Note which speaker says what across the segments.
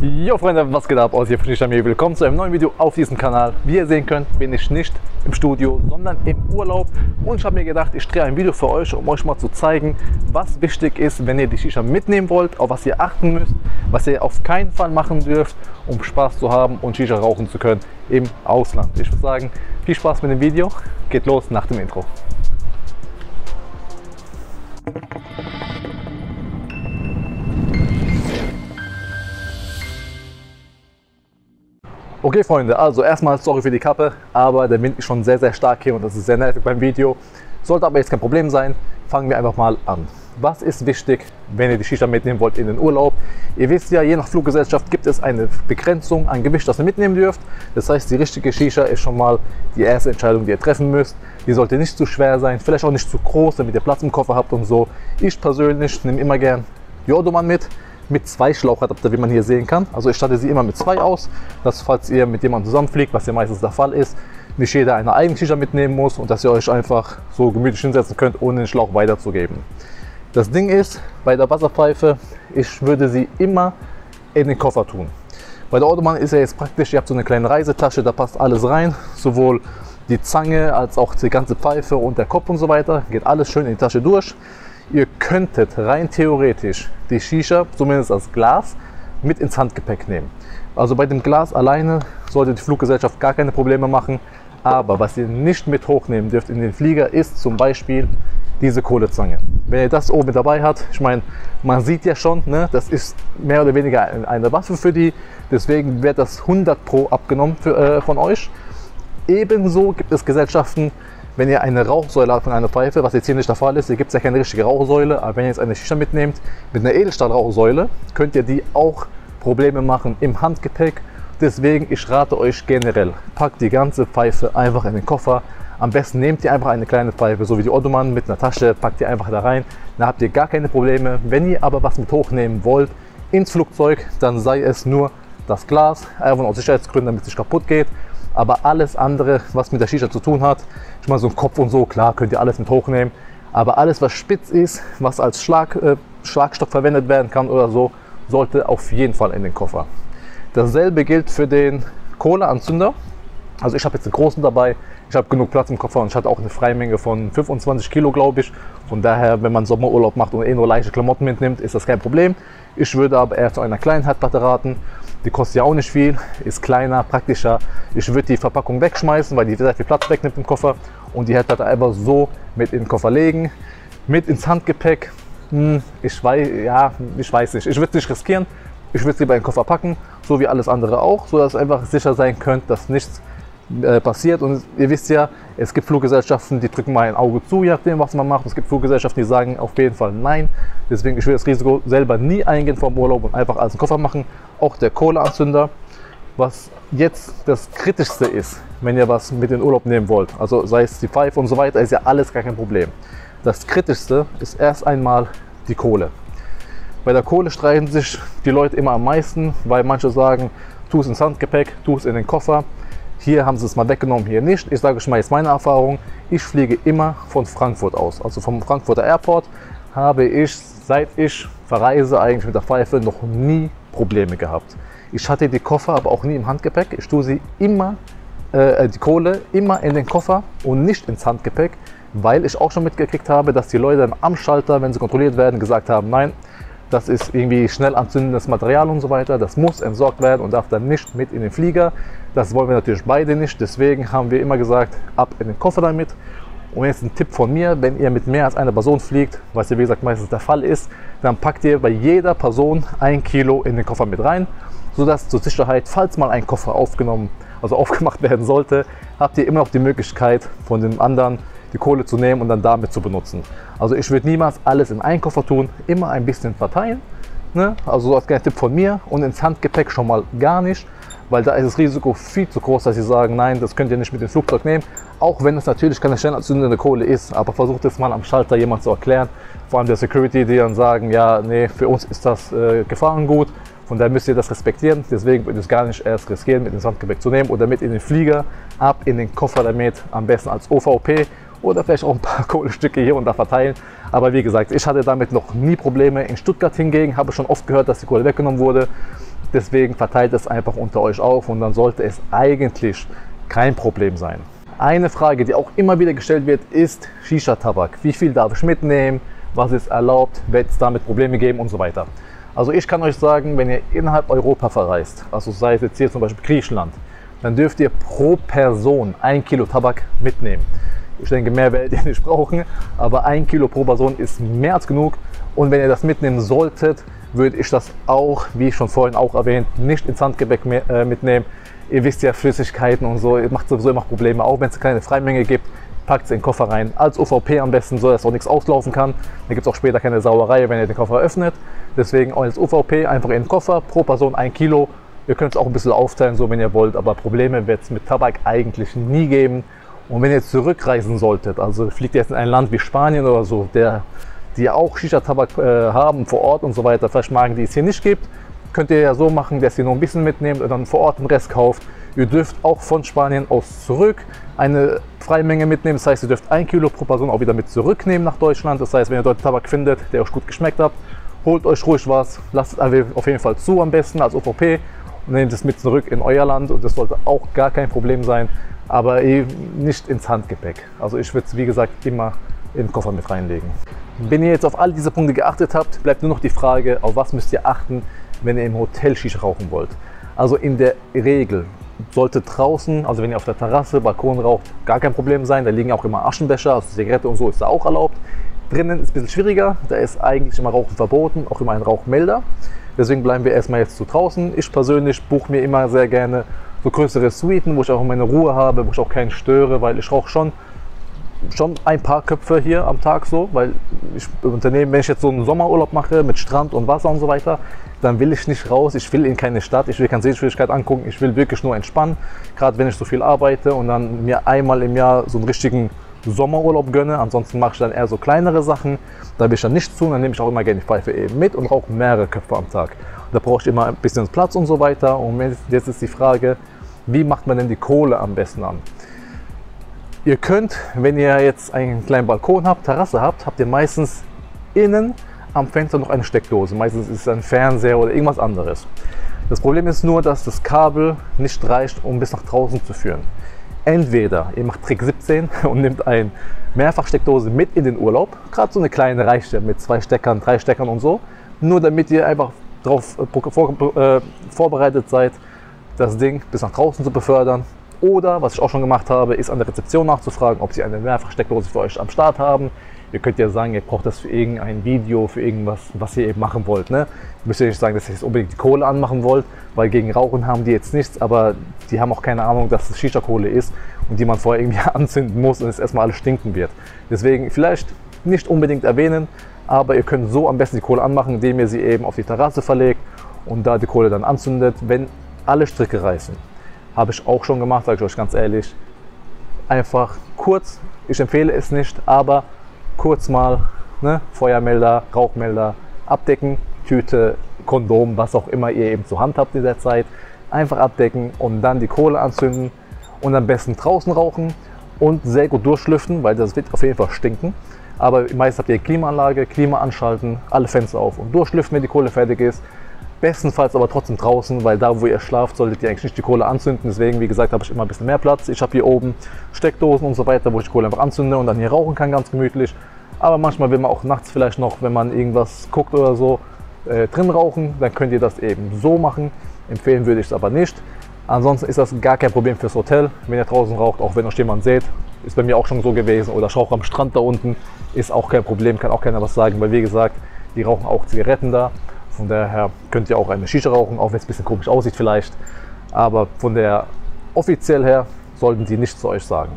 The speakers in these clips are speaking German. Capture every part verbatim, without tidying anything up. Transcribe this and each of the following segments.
Speaker 1: Jo Freunde, was geht ab? Aus hier von Shisha-Mehl. Willkommen zu einem neuen Video auf diesem Kanal. Wie ihr sehen könnt, bin ich nicht im Studio, sondern im Urlaub. Und ich habe mir gedacht, ich drehe ein Video für euch, um euch mal zu zeigen, was wichtig ist, wenn ihr die Shisha mitnehmen wollt, auf was ihr achten müsst, was ihr auf keinen Fall machen dürft, um Spaß zu haben und Shisha rauchen zu können im Ausland. Ich würde sagen, viel Spaß mit dem Video. Geht los nach dem Intro. Okay Freunde, also erstmal sorry für die Kappe, aber der Wind ist schon sehr sehr stark hier und das ist sehr nervig beim Video. Sollte aber jetzt kein Problem sein, fangen wir einfach mal an. Was ist wichtig, wenn ihr die Shisha mitnehmen wollt in den Urlaub? Ihr wisst ja, je nach Fluggesellschaft gibt es eine Begrenzung an Gewicht, das ihr mitnehmen dürft. Das heißt, die richtige Shisha ist schon mal die erste Entscheidung, die ihr treffen müsst. Die sollte nicht zu schwer sein, vielleicht auch nicht zu groß, damit ihr Platz im Koffer habt und so. Ich persönlich nehme immer gern die Ottoman mit. Mit zwei Schlauchadapter, wie man hier sehen kann. Also ich statte sie immer mit zwei aus, dass falls ihr mit jemandem zusammenfliegt, was ja meistens der Fall ist, nicht jeder eine eigene Shisha mitnehmen muss und dass ihr euch einfach so gemütlich hinsetzen könnt, ohne den Schlauch weiterzugeben. Das Ding ist, bei der Wasserpfeife, ich würde sie immer in den Koffer tun. Bei der Ottoman ist ja jetzt praktisch, ihr habt so eine kleine Reisetasche, da passt alles rein, sowohl die Zange als auch die ganze Pfeife und der Kopf und so weiter, geht alles schön in die Tasche durch. Ihr könntet rein theoretisch die Shisha, zumindest als Glas, mit ins Handgepäck nehmen. Also bei dem Glas alleine sollte die Fluggesellschaft gar keine Probleme machen. Aber was ihr nicht mit hochnehmen dürft in den Flieger, ist zum Beispiel diese Kohlezange. Wenn ihr das oben mit dabei habt, ich meine, man sieht ja schon, ne, das ist mehr oder weniger eine Waffe für die. Deswegen wird das hundert Pro abgenommen für, äh, von euch. Ebenso gibt es Gesellschaften, wenn ihr eine Rauchsäule habt von einer Pfeife, was jetzt hier nicht der Fall ist, hier gibt es ja keine richtige Rauchsäule, aber wenn ihr jetzt eine Shisha mitnehmt mit einer Edelstahl-Rauchsäule, könnt ihr die auch Probleme machen im Handgepäck. Deswegen, ich rate euch generell, packt die ganze Pfeife einfach in den Koffer. Am besten nehmt ihr einfach eine kleine Pfeife, so wie die Ottoman mit einer Tasche, packt ihr einfach da rein. Dann habt ihr gar keine Probleme. Wenn ihr aber was mit hochnehmen wollt ins Flugzeug, dann sei es nur das Glas, einfach aus Sicherheitsgründen, damit es nicht kaputt geht. Aber alles andere, was mit der Shisha zu tun hat, ich meine so ein Kopf und so, klar, könnt ihr alles mit hochnehmen. Aber alles, was spitz ist, was als Schlag, äh, Schlagstock verwendet werden kann oder so, sollte auf jeden Fall in den Koffer. Dasselbe gilt für den Kohleanzünder. Also ich habe jetzt einen großen dabei, ich habe genug Platz im Koffer und ich hatte auch eine Freimenge von fünfundzwanzig Kilo, glaube ich. Von daher, wenn man Sommerurlaub macht und eh nur leichte Klamotten mitnimmt, ist das kein Problem. Ich würde aber eher zu einer kleinen Herdplatte raten. Die kostet ja auch nicht viel, ist kleiner, praktischer. Ich würde die Verpackung wegschmeißen, weil die sehr viel Platz wegnimmt im Koffer. Und die Herdplatte einfach so mit in den Koffer legen. Mit ins Handgepäck, hm, ich, weiß, ja, ich weiß nicht. Ich würde es nicht riskieren. Ich würde es lieber in den Koffer packen, so wie alles andere auch, sodass ihr einfach sicher sein könnt, dass nichts äh, passiert. Und ihr wisst ja, es gibt Fluggesellschaften, die drücken mal ein Auge zu, je nachdem, was man macht. Es gibt Fluggesellschaften, die sagen auf jeden Fall nein. Deswegen, ich will das Risiko selber nie eingehen vom Urlaub und einfach alles in den Koffer machen. Auch der Kohleanzünder, was jetzt das Kritischste ist, wenn ihr was mit in den Urlaub nehmen wollt, also sei es die Pfeife und so weiter, ist ja alles gar kein Problem. Das Kritischste ist erst einmal die Kohle. Bei der Kohle streiten sich die Leute immer am meisten, weil manche sagen, tu es ins Handgepäck, tu es in den Koffer. Hier haben sie es mal weggenommen, hier nicht. Ich sage euch mal jetzt meine Erfahrung, ich fliege immer von Frankfurt aus, also vom Frankfurter Airport habe ich, seit ich verreise, eigentlich mit der Pfeife noch nie Probleme gehabt. Ich hatte die Koffer aber auch nie im Handgepäck. Ich tue sie immer, äh, die Kohle immer in den Koffer und nicht ins Handgepäck, weil ich auch schon mitgekriegt habe, dass die Leute am Schalter, wenn sie kontrolliert werden, gesagt haben, nein, das ist irgendwie schnell anzündendes Material und so weiter. Das muss entsorgt werden und darf dann nicht mit in den Flieger. Das wollen wir natürlich beide nicht. Deswegen haben wir immer gesagt, ab in den Koffer damit. Und jetzt ein Tipp von mir, wenn ihr mit mehr als einer Person fliegt, was ja wie gesagt meistens der Fall ist, dann packt ihr bei jeder Person ein Kilo in den Koffer mit rein, sodass zur Sicherheit, falls mal ein Koffer aufgenommen, also aufgemacht werden sollte, habt ihr immer noch die Möglichkeit von dem anderen die Kohle zu nehmen und dann damit zu benutzen. Also ich würde niemals alles in einen Koffer tun, immer ein bisschen verteilen, ne? Also so als kleiner Tipp von mir, und ins Handgepäck schon mal gar nicht, weil da ist das Risiko viel zu groß, dass sie sagen, nein, das könnt ihr nicht mit dem Flugzeug nehmen, auch wenn es natürlich keine schnell anzündende Kohle ist, aber versucht es mal am Schalter jemand zu erklären, vor allem der Security, die dann sagen, ja, nee, für uns ist das äh, Gefahrengut, von daher müsst ihr das respektieren, deswegen würde ich es gar nicht erst riskieren, mit ins Handgepäck zu nehmen oder mit in den Flieger, ab in den Koffer damit, am besten als O V P oder vielleicht auch ein paar Kohlestücke hier und da verteilen. Aber wie gesagt, ich hatte damit noch nie Probleme. In Stuttgart hingegen habe ich schon oft gehört, dass die Kohle weggenommen wurde. Deswegen verteilt es einfach unter euch auf und dann sollte es eigentlich kein Problem sein. Eine Frage, die auch immer wieder gestellt wird, ist Shisha-Tabak. Wie viel darf ich mitnehmen? Was ist erlaubt? Wird es damit Probleme geben und so weiter? Also ich kann euch sagen, wenn ihr innerhalb Europa verreist, also sei es jetzt hier zum Beispiel Griechenland, dann dürft ihr pro Person ein Kilo Tabak mitnehmen. Ich denke, mehr werdet ihr nicht brauchen, aber ein Kilo pro Person ist mehr als genug. Und wenn ihr das mitnehmen solltet, würde ich das auch, wie ich schon vorhin auch erwähnt, nicht ins Handgepäck mehr, äh, mitnehmen. Ihr wisst ja, Flüssigkeiten und so, ihr macht sowieso immer Probleme. Auch wenn es keine Freimenge gibt, packt es in den Koffer rein. Als U V P am besten, so dass auch nichts auslaufen kann. Dann gibt es auch später keine Sauerei, wenn ihr den Koffer öffnet. Deswegen als U V P einfach in den Koffer, pro Person ein Kilo. Ihr könnt es auch ein bisschen aufteilen, so wenn ihr wollt, aber Probleme wird es mit Tabak eigentlich nie geben. Und wenn ihr zurückreisen solltet, also fliegt ihr jetzt in ein Land wie Spanien oder so, der, die auch Shisha-Tabak äh, haben vor Ort und so weiter, vielleicht Magen, die es hier nicht gibt, könnt ihr ja so machen, dass ihr nur ein bisschen mitnehmt und dann vor Ort den Rest kauft. Ihr dürft auch von Spanien aus zurück eine Freimenge mitnehmen, das heißt, ihr dürft ein Kilo pro Person auch wieder mit zurücknehmen nach Deutschland. Das heißt, wenn ihr dort Tabak findet, der euch gut geschmeckt hat, holt euch ruhig was, lasst es auf jeden Fall zu am besten als U V P und nehmt es mit zurück in euer Land und das sollte auch gar kein Problem sein, aber eben nicht ins Handgepäck. Also ich würde es wie gesagt immer in den Koffer mit reinlegen. Wenn ihr jetzt auf all diese Punkte geachtet habt, bleibt nur noch die Frage, auf was müsst ihr achten, wenn ihr im Hotel Shisha rauchen wollt. Also in der Regel sollte draußen, also wenn ihr auf der Terrasse, Balkon raucht, gar kein Problem sein. Da liegen auch immer Aschenbecher, also Zigarette und so ist da auch erlaubt. Drinnen ist es ein bisschen schwieriger, da ist eigentlich immer Rauchen verboten, auch immer ein Rauchmelder. Deswegen bleiben wir erstmal jetzt zu draußen. Ich persönlich buche mir immer sehr gerne so größere Suiten, wo ich auch meine Ruhe habe, wo ich auch keinen störe, weil ich rauche schon, schon ein paar Köpfe hier am Tag so, weil ich Unternehmen, wenn ich jetzt so einen Sommerurlaub mache mit Strand und Wasser und so weiter, dann will ich nicht raus, ich will in keine Stadt, ich will keine Sehenswürdigkeit angucken, ich will wirklich nur entspannen, gerade wenn ich so viel arbeite und dann mir einmal im Jahr so einen richtigen Sommerurlaub gönne. Ansonsten mache ich dann eher so kleinere Sachen, da will ich dann nicht zu, dann nehme ich auch immer gerne die Pfeife eben mit und rauche mehrere Köpfe am Tag. Da brauche ich immer ein bisschen Platz und so weiter. Und jetzt ist die Frage, wie macht man denn die Kohle am besten an? Ihr könnt, wenn ihr jetzt einen kleinen Balkon habt, Terrasse habt, habt ihr meistens innen am Fenster noch eine Steckdose. Meistens ist es ein Fernseher oder irgendwas anderes. Das Problem ist nur, dass das Kabel nicht reicht, um bis nach draußen zu führen. Entweder ihr macht Trick siebzehn und nehmt eine Mehrfachsteckdose mit in den Urlaub. Gerade so eine kleine reicht ja mit zwei Steckern, drei Steckern und so. Nur damit ihr einfach darauf vor, äh, vorbereitet seid, das Ding bis nach draußen zu befördern. Oder, was ich auch schon gemacht habe, ist an der Rezeption nachzufragen, ob sie eine Mehrfachsteckdose für euch am Start haben. Ihr könnt ja sagen, ihr braucht das für irgendein Video, für irgendwas, was ihr eben machen wollt. Ne? Ihr müsst ja nicht sagen, dass ihr jetzt unbedingt die Kohle anmachen wollt, weil gegen Rauchen haben die jetzt nichts, aber die haben auch keine Ahnung, dass es Shisha-Kohle ist und die man vorher irgendwie anzünden muss und es erstmal alles stinken wird. Deswegen vielleicht nicht unbedingt erwähnen, aber ihr könnt so am besten die Kohle anmachen, indem ihr sie eben auf die Terrasse verlegt und da die Kohle dann anzündet, wenn alle Stricke reißen. Habe ich auch schon gemacht, sage ich euch ganz ehrlich. Einfach kurz, ich empfehle es nicht, aber kurz mal ne, Feuermelder, Rauchmelder abdecken, Tüte, Kondom, was auch immer ihr eben zur Hand habt in der Zeit. Einfach abdecken und dann die Kohle anzünden und am besten draußen rauchen und sehr gut durchlüften, weil das wird auf jeden Fall stinken. Aber meist habt ihr Klimaanlage, Klima anschalten, alle Fenster auf und durchlüften, wenn die Kohle fertig ist. Bestenfalls aber trotzdem draußen, weil da, wo ihr schlaft, solltet ihr eigentlich nicht die Kohle anzünden. Deswegen, wie gesagt, habe ich immer ein bisschen mehr Platz. Ich habe hier oben Steckdosen und so weiter, wo ich die Kohle einfach anzünde und dann hier rauchen kann, ganz gemütlich. Aber manchmal will man auch nachts vielleicht noch, wenn man irgendwas guckt oder so, äh, drin rauchen. Dann könnt ihr das eben so machen. Empfehlen würde ich es aber nicht. Ansonsten ist das gar kein Problem fürs Hotel, wenn ihr draußen raucht, auch wenn euch jemand seht. Ist bei mir auch schon so gewesen. Oder ich rauche am Strand da unten, ist auch kein Problem, kann auch keiner was sagen, weil wie gesagt, die rauchen auch Zigaretten da. Von daher könnt ihr auch eine Shisha rauchen, auch wenn es ein bisschen komisch aussieht vielleicht. Aber von der offiziell her sollten die nichts zu euch sagen.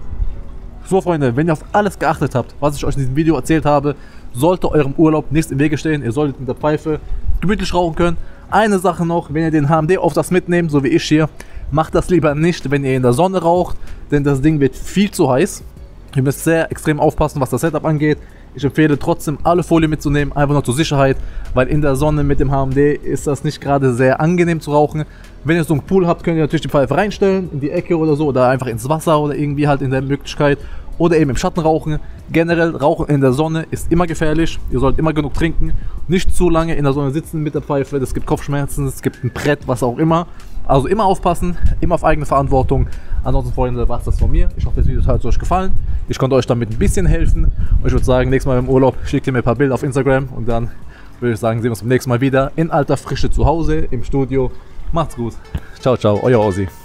Speaker 1: So Freunde, wenn ihr auf alles geachtet habt, was ich euch in diesem Video erzählt habe, sollte eurem Urlaub nichts im Wege stehen. Ihr solltet mit der Pfeife gemütlich rauchen können. Eine Sache noch, wenn ihr den H M D-Aufsatz mitnehmt, so wie ich hier, macht das lieber nicht, wenn ihr in der Sonne raucht, denn das Ding wird viel zu heiß. Ihr müsst sehr extrem aufpassen, was das Setup angeht. Ich empfehle trotzdem, alle Folie mitzunehmen, einfach nur zur Sicherheit, weil in der Sonne mit dem H M D ist das nicht gerade sehr angenehm zu rauchen. Wenn ihr so einen Pool habt, könnt ihr natürlich die Pfeife reinstellen, in die Ecke oder so, oder einfach ins Wasser oder irgendwie halt in der Möglichkeit. oder eben im Schatten rauchen. Generell Rauchen in der Sonne ist immer gefährlich. Ihr sollt immer genug trinken. Nicht zu lange in der Sonne sitzen mit der Pfeife. Es gibt Kopfschmerzen, es gibt ein Brett, was auch immer. Also immer aufpassen, immer auf eigene Verantwortung. Ansonsten, Freunde, war es das von mir. Ich hoffe, das Video hat euch gefallen. Ich konnte euch damit ein bisschen helfen. Und ich würde sagen, nächstes Mal im Urlaub schickt ihr mir ein paar Bilder auf Instagram. Und dann würde ich sagen, sehen wir uns beim nächsten Mal wieder in alter Frische zu Hause im Studio. Macht's gut. Ciao, ciao, euer Ossi.